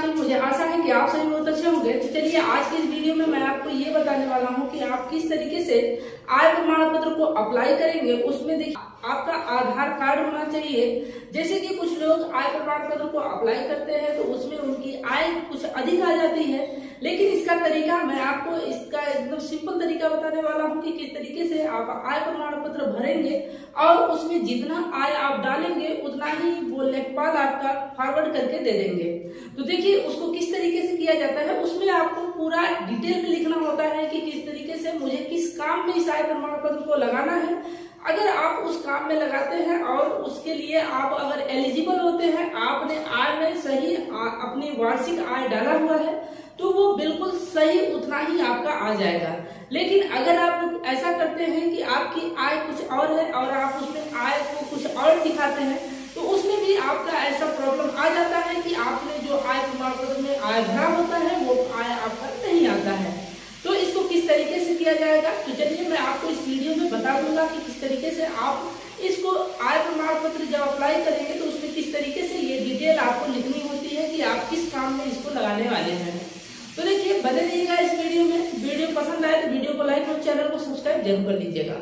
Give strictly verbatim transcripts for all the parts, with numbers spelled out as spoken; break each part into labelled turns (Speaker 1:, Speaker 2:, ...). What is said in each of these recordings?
Speaker 1: आंचल, मुझे आशा है कि आप सभी बहुत अच्छे होंगे। तो चलिए आज के इस वीडियो में मैं आपको ये बताने वाला हूँ कि आप किस तरीके से आय प्रमाण पत्र को अप्लाई करेंगे। उसमें देखिए आपका आधार कार्ड होना चाहिए। जैसे कि कुछ लोग आय प्रमाण पत्र को अप्लाई करते हैं तो उसमें उनकी आय कुछ अधिक आ जाती है, लेकिन इसका तरीका मैं आपको इसका एकदम सिंपल तरीका बताने वाला हूँ कि किस तरीके से आप आय प्रमाण पत्र भरेंगे और उसमें जितना आय आप डालेंगे उतना ही वो लेखपाल आपका फॉरवर्ड करके दे देंगे। तो देखिए उसको किस तरीके से किया जाता है, उसमें आपको पूरा डिटेल में लिखना होता है कि किस तरीके से मुझे किस काम में इस आय प्रमाण पत्र को लगाना है। अगर आप उस काम में लगाते हैं और उसके लिए आप अगर एलिजिबल होते हैं, आपने आय में सही अपनी वार्षिक आय डाला हुआ है तो वो बिल्कुल सही उतना ही आपका आ जाएगा। लेकिन अगर आप ऐसा करते हैं कि आपकी आय कुछ और है और आप उसमें आय को कुछ और दिखाते हैं तो उसमें भी आपका ऐसा प्रॉब्लम आ जाता है कि आपने जो आय प्रमाण पत्र में आय भरा होता है वो आय आपका नहीं आता है। तो इसको किस तरीके से किया जाएगा, तो चलिए मैं आपको इस वीडियो में बता दूंगा कि किस तरीके से आप इसको आय प्रमाण पत्र जब अप्लाई करेंगे तो उसमें किस तरीके से ये डिटेल आपको लिखनी होती है कि आप किस काम में इसको लगाने वाले हैं। तो देखिए बने रहिएगा इस वीडियो में। वीडियो पसंद आए तो वीडियो को लाइक और चैनल को सब्सक्राइब जरूर कर लीजिएगा।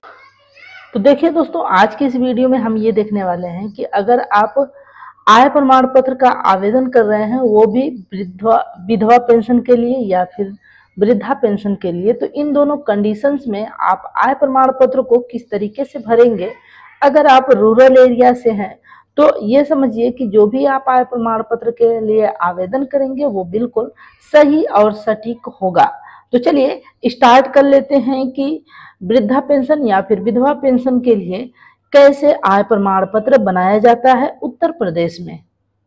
Speaker 2: तो देखिए दोस्तों, आज के इस वीडियो में हम ये देखने वाले हैं कि अगर आप आय प्रमाण पत्र का आवेदन कर रहे हैं, वो भी विधवा विधवा पेंशन के लिए या फिर वृद्धा पेंशन के लिए, तो इन दोनों कंडीशंस में आप आय प्रमाण पत्र को किस तरीके से भरेंगे। अगर आप रूरल एरिया से हैं तो ये समझिए कि जो भी आप आय प्रमाण पत्र के लिए आवेदन करेंगे वो बिल्कुल सही और सटीक होगा। तो चलिए स्टार्ट कर लेते हैं कि वृद्धा पेंशन या फिर विधवा पेंशन के लिए कैसे आय प्रमाण पत्र बनाया जाता है उत्तर प्रदेश में।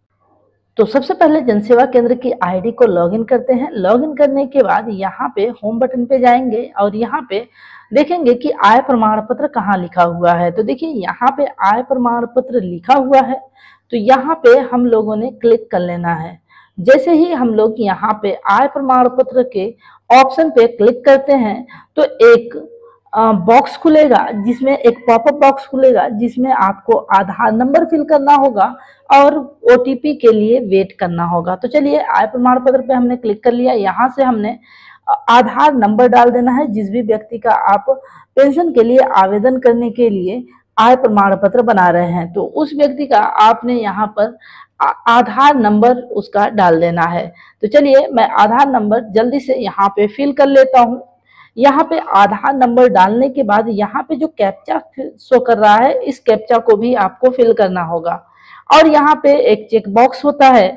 Speaker 2: तो सबसे पहले जनसेवा केंद्र की आईडी को लॉगिन करते हैं। लॉगिन करने के बाद यहाँ पे होम बटन पे जाएंगे और यहाँ पे देखेंगे कि आय प्रमाण पत्र कहाँ लिखा हुआ है। तो देखिए यहाँ पे आय प्रमाण पत्र लिखा हुआ है, तो यहाँ पे हम लोगों ने क्लिक कर लेना है। जैसे ही हम लोग यहाँ पे आय प्रमाण पत्र के ऑप्शन पे क्लिक करते हैं तो एक बॉक्स खुलेगा, जिसमें एक पॉपअप बॉक्स खुलेगा जिसमें आपको आधार नंबर फिल करना होगा और ओटीपी के लिए वेट करना होगा। तो चलिए आय प्रमाण पत्र पे हमने क्लिक कर लिया। यहाँ से हमने आधार नंबर डाल देना है। जिस भी व्यक्ति का आप पेंशन के लिए आवेदन करने के लिए आय प्रमाण पत्र बना रहे हैं तो उस व्यक्ति का आपने यहाँ पर आधार नंबर उसका डाल देना है। तो चलिए मैं आधार नंबर जल्दी से यहाँ पे फिल कर लेता हूँ। यहाँ पे आधार नंबर डालने के बाद यहाँ पे जो कैप्चा शो कर रहा है, इस कैप्चा को भी आपको फिल करना होगा और यहाँ पे एक चेक बॉक्स होता है,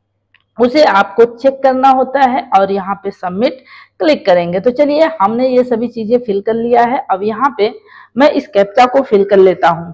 Speaker 2: उसे आपको चेक करना होता है और यहाँ पे सबमिट क्लिक करेंगे। तो चलिए हमने ये सभी चीजें फिल कर लिया है। अब यहाँ पे मैं इस कैप्चा को फिल कर लेता हूँ।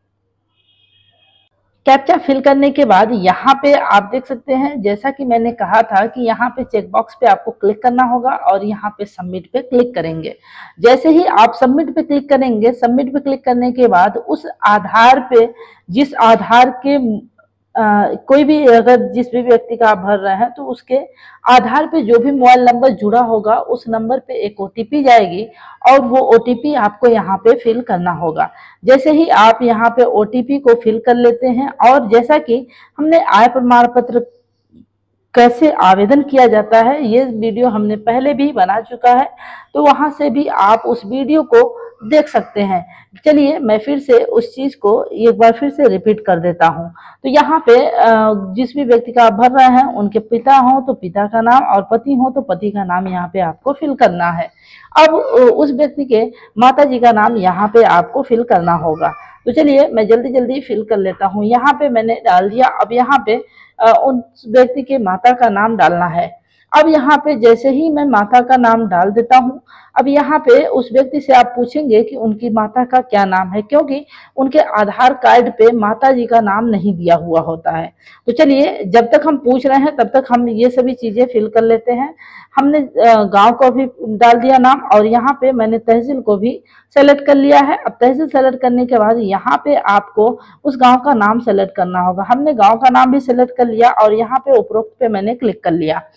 Speaker 2: कैप्चा फिल करने के बाद यहाँ पे आप देख सकते हैं, जैसा कि मैंने कहा था कि यहाँ पे चेक बॉक्स पे आपको क्लिक करना होगा और यहाँ पे सबमिट पे क्लिक करेंगे। जैसे ही आप सबमिट पे क्लिक करेंगे, सबमिट पे क्लिक करने के बाद उस आधार पे जिस आधार के आ, कोई भी अगर जिस भी व्यक्ति का आप भर रहे हैं तो उसके आधार पे जो भी मोबाइल नंबर जुड़ा होगा उस नंबर पे एक ओटीपी जाएगी और वो ओटीपी आपको यहाँ पे फिल करना होगा। जैसे ही आप यहाँ पे ओटीपी को फिल कर लेते हैं और जैसा कि हमने आय प्रमाण पत्र कैसे आवेदन किया जाता है ये वीडियो हमने पहले भी बना चुका है, तो वहां से भी आप उस वीडियो को देख सकते हैं। चलिए मैं फिर से उस चीज को एक बार फिर से रिपीट कर देता हूं। तो यहाँ पे जिस भी व्यक्ति का आप भर रहे हैं उनके पिता हो तो पिता का नाम और पति हो तो पति का नाम यहाँ पे आपको फिल करना है। अब उस व्यक्ति के माता जी का नाम यहाँ पे आपको फिल करना होगा। तो चलिए मैं जल्दी जल्दी फिल कर लेता हूँ। यहाँ पे मैंने डाल दिया। अब यहाँ पे उस व्यक्ति के माता का नाम डालना है। अब यहाँ पे जैसे ही मैं माता का नाम डाल देता हूँ, अब यहाँ पे उस व्यक्ति से आप पूछेंगे कि उनकी माता का क्या नाम है, क्योंकि उनके आधार कार्ड पे माता जी का नाम नहीं दिया हुआ होता है। तो चलिए जब तक हम पूछ रहे हैं तब तक हम ये सभी चीजें फिल कर लेते हैं। हमने गांव को भी डाल दिया नाम और यहाँ पे मैंने तहसील को भी सेलेक्ट कर लिया है। अब तहसील सेलेक्ट करने के बाद यहाँ पे आपको उस गांव का नाम सेलेक्ट करना होगा। हमने गांव का नाम भी सेलेक्ट कर लिया और यहाँ पे उपरोक्त पे मैंने क्लिक कर लिया। अब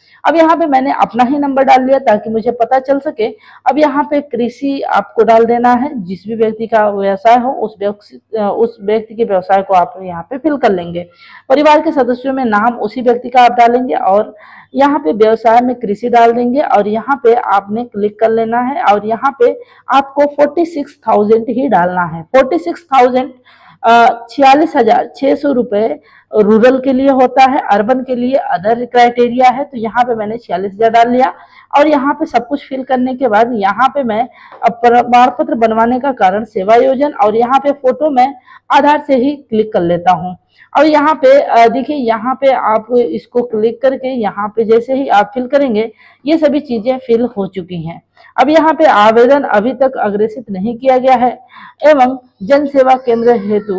Speaker 2: यहाँ पे मैंने अपना ही नंबर डाल लिया ताकि मुझे पता चल सके। अब यहाँ पे कृषि आपको डाल देना है, जिस भी व्यक्ति का व्यवसाय हो उस व्यक्ति उस व्यक्ति के व्यवसाय को आप यहाँ पे फिल कर लेंगे। परिवार के सदस्यों में नाम उसी व्यक्ति का आप डालेंगे और यहाँ पे व्यवसाय में कृषि डाल देंगे और यहाँ पे आपने क्लिक कर लेना है और यहाँ पे आपको फोर्टी सिक्स थाउजेंड ही डालना है। फोर्टी सिक्स थाउजेंड छियालीस हजार छह सौ रुपए रूरल के लिए होता है, अर्बन के लिए अदर क्राइटेरिया है। तो यहाँ पे मैंने छियालीस हजार डाल लिया और यहाँ पे सब कुछ फिल करने के बाद यहाँ पे मैं प्रमाण पत्र बनवाने का कारण सेवा योजन और यहाँ पे फोटो में आधार से ही क्लिक कर लेता हूँ। और यहाँ पे देखिए, यहाँ पे आप इसको क्लिक करके यहाँ पे जैसे ही आप फिल करेंगे ये सभी चीजें फिल हो चुकी हैं। अब यहाँ पे आवेदन अभी तक अग्रेसित नहीं किया गया है एवं जन सेवा केंद्र हेतु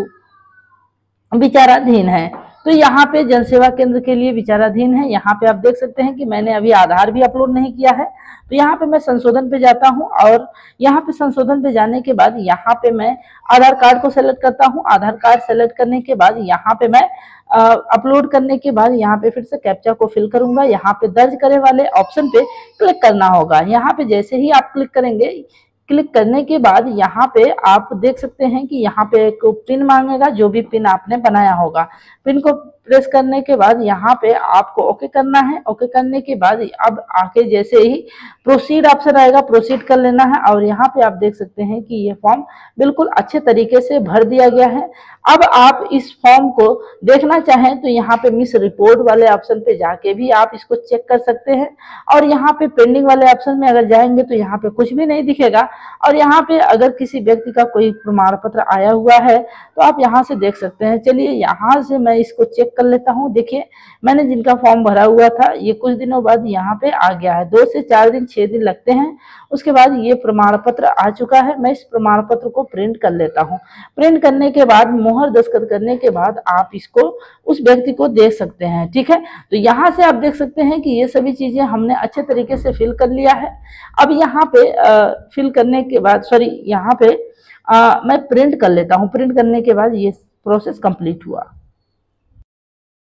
Speaker 2: विचाराधीन है। तो यहाँ पे जन सेवा केंद्र के लिए विचाराधीन है। यहाँ पे आप देख सकते हैं कि मैंने अभी आधार भी अपलोड नहीं किया है। तो यहाँ पे मैं संशोधन पे जाता हूँ और यहाँ पे संशोधन पे जाने के बाद यहाँ पे मैं आधार कार्ड को सेलेक्ट करता हूँ। आधार कार्ड सेलेक्ट करने के बाद यहाँ पे मैं अपलोड करने के बाद यहाँ पे फिर से कैप्चा को फिल करूंगा। यहाँ पे दर्ज करे वाले ऑप्शन पे क्लिक करना होगा। यहाँ पे जैसे ही आप क्लिक करेंगे, क्लिक करने के बाद यहाँ पे आप देख सकते हैं कि यहाँ पे एक पिन मांगेगा, जो भी पिन आपने बनाया होगा। पिन को प्रेस करने के बाद यहाँ पे आपको ओके करना है। ओके करने के बाद अब आके जैसे ही प्रोसीड ऑप्शन आएगा, प्रोसीड कर लेना है। और यहाँ पे आप देख सकते हैं कि ये फॉर्म बिल्कुल अच्छे तरीके से भर दिया गया है। अब आप इस फॉर्म को देखना चाहें तो यहाँ पे मिस रिपोर्ट वाले ऑप्शन पे जाके भी आप इसको चेक कर सकते हैं। और यहाँ पे पेंडिंग वाले ऑप्शन में अगर जाएंगे तो यहाँ पे कुछ भी नहीं दिखेगा। और यहाँ पे अगर किसी व्यक्ति का कोई प्रमाण पत्र आया हुआ है तो आप यहाँ से देख सकते हैं। चलिए यहाँ से मैं इसको चेक कर लेता हूँ। देखिए, मैंने जिनका फॉर्म भरा हुआ था ये कुछ दिनों बाद यहाँ पे आ गया है। दो से चार दिन छह दिन लगते हैं, उसके बाद ये प्रमाण पत्र आ चुका है। मैं इस प्रमाण पत्र को प्रिंट कर लेता हूँ। प्रिंट करने के बाद मोहर दस्तखत करने के बाद आप इसको उस व्यक्ति को दे सकते हैं। ठीक है, तो यहाँ से आप देख सकते हैं कि ये सभी चीजें हमने अच्छे तरीके से फिल कर लिया है। अब यहाँ पे आ, फिल करने के बाद सॉरी यहाँ पे आ, मैं प्रिंट कर लेता हूँ। प्रिंट करने के बाद ये प्रोसेस कंप्लीट हुआ।